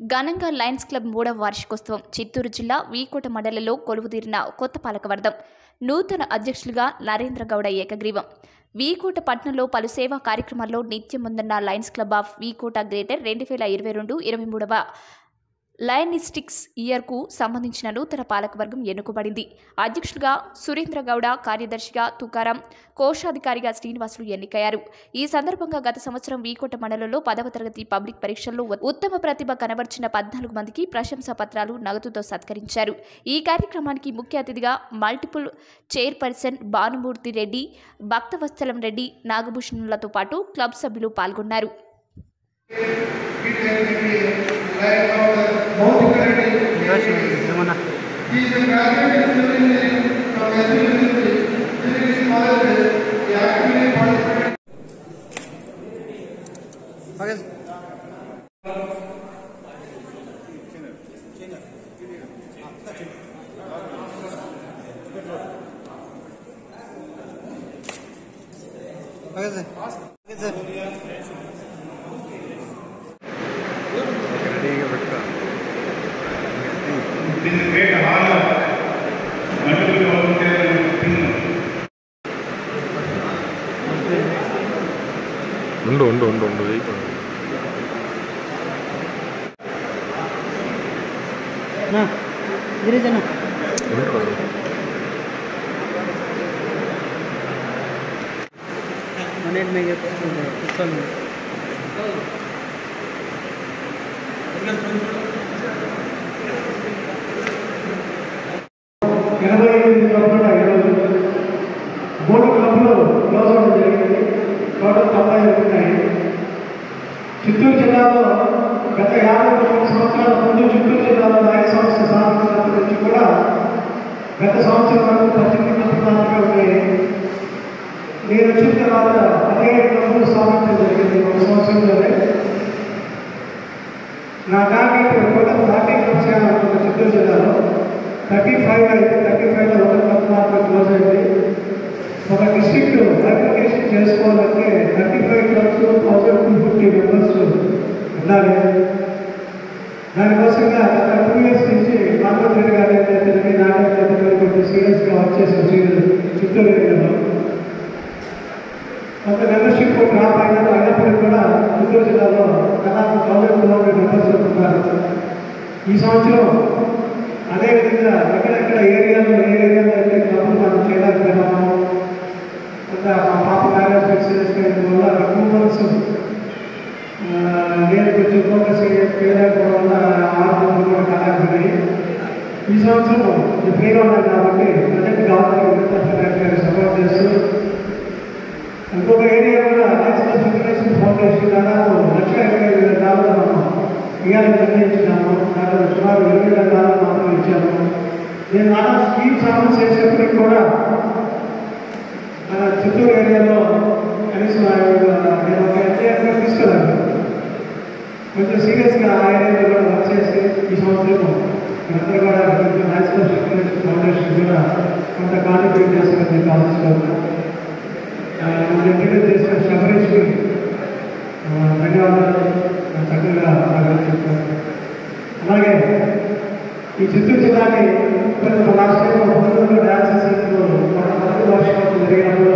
ఘనంగా Lions club 3వ వార్షికోత్సవం చిత్తూరు జిల్లా వీకోట మండలంలో కొలువుదీరిన కొత్త పాలకవర్గం నూతన అధ్యక్షులుగా నరేంద్ర గౌడ ఏకగ్రీవం. వీకోట పట్టణంలో పలు సేవా కార్యక్రమాల్లో నిత్యం ముందున్న lions club of V Kota greater 2022-23వ లయనిస్టిక్స్ ఇయర్కు సంబంధించిన నూతన పాలకవర్గం ఎన్నుకోబడింది. అధ్యక్షులుగా సురేంద్ర గౌడ, కార్యదర్శిగా తుకారం, కోశాధికారిగా శ్రీనివాసులు ఎన్నికయ్యారు. ఈ సందర్భంగా గత సంవత్సరం వీకోట మండలంలో 10వ తరగతి పబ్లిక్ పరీక్షల్లో ఉత్తమ ప్రతిభ కనబర్చిన 14 మందికి ప్రశంసా పత్రాలు నగదుతో సత్కరించారు. ఈ కార్యక్రమానికి ముఖ్య అతిథిగా మల్టిపుల్ చైర్పర్సన్ భానుమూర్తి రెడ్డి, భక్తవత్సలం రెడ్డి, నాగభూషణులతో పాటు క్లబ్ సభ్యులు పాల్గొన్నారు. ఉండు గిరిజన మనేట్ మే కూర్చోండి. మూడు క్లబ్లు క్లోజ్ అవ్వడం జరిగింది. టోటల్ 90 ఉన్నాయి. చిత్తూరు జిల్లాలో గత 53 సంవత్సరాల ముందు చిత్తూరు జిల్లాలో నాయక సంస్థ స్థాపించినప్పటి నుంచి కూడా గత సంవత్సరం వరకు 18 ప్రధానంగా ఉన్నాయి. నేను వచ్చిన తర్వాత 17 క్లబ్లు స్థాపించడం జరిగింది ఒక సంవత్సరంలోనే. నా టార్గెట్ టోటల్ 40 క్లబ్స్ అనుకుంటున్న చిత్తూరు జిల్లాలో 35 అయితే 35లో ఒక క్లబ్ మాత్రం క్లోజ్ అయింది. ఒక డిస్ట్రిక్ట్ అప్లికేషన్ చేసుకోవాలంటే 35 క్లబ్స్ 1250 మెంబర్స్ ఉండాలి. దానికోసంగా గత 2 ఇయర్స్ నుంచి కాంట్రాక్టర్ గారు ఏంటంటే నాటకాలు కొంచెం సీరియస్గా వర్క్ చేసాం చిత్తూరు ఏరియాలో. కొంత మెంబర్షిప్ డ్రాప్ అయినప్పటికీ కూడా చిత్తూరు జిల్లాలో దాదాపు 1200 మెంబర్స్ ఉన్నారు. ఈ సంవత్సరం అదేవిధంగా ఎక్కడెక్కడ ఏరియాలో అయితే క్లబ్లు మనం చేయలేకపోయినాము. కొంత మా పాప మ్యారేజ్ ఫిక్స్ వల్ల 2 months నేను కొంచెం ఫోకస్ చేయలేకపోవడం వల్ల 6 months కూడా కాలేకపోయి ఈ సంవత్సరం ఫ్రీగా ఉన్నాను కాబట్టి ప్రజెంట్ గవర్నమెంట్ సపోర్ట్ చేస్తూ ఇంకొక ఏరియా కూడా నేషనల్ ఫెడరేషన్ ఫౌండేషన్ దాదాపు $1,25,000 మనం ఇవ్వాలని నిర్ణయించినాము. దాంట్లో సుమారు $20,000 మాత్రం ఇచ్చాము. నేను నానా స్కీమ్స్ అమలు చేసేప్పటికి కూడా మన చిత్తూరు ఏరియాలో కనీసం నేను ఒక ఎన్టీఆర్ తీసుకెళ్ళాను. కొంచెం సీరియస్గా ఆ ఏరియాలో కూడా వర్క్ చేసి ఈ సంవత్సరం అందరూ కూడా కొంచెం నేషనల్ ఫెడరేషన్ ఫౌండేషన్ కూడా కొంత కాంట్రిబ్యూట్ చేస్తారని నేను ఆలోచిస్తున్నాను. మన ఇంటర్వ్యూ చేసిన శబరీష్కి ధన్యవాదాలు చక్కగా చెప్తాను. అలాగే ఈ చిత్తూరు జిల్లాని లాస్ట్ టైం డాన్సెస్ మన మొదటి వార్షికోత్సవం జరిగినప్పుడు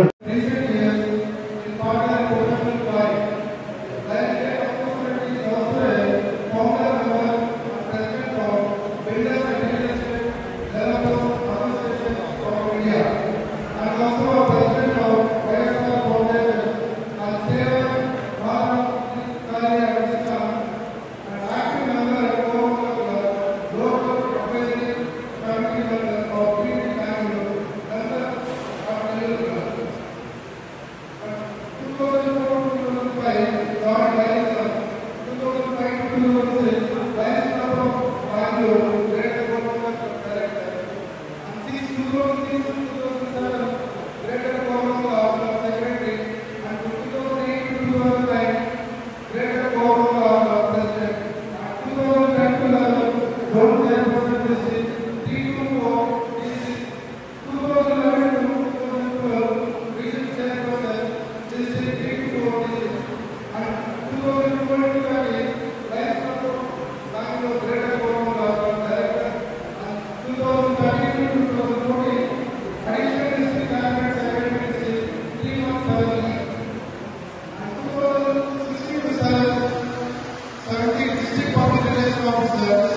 ఆఫీసర్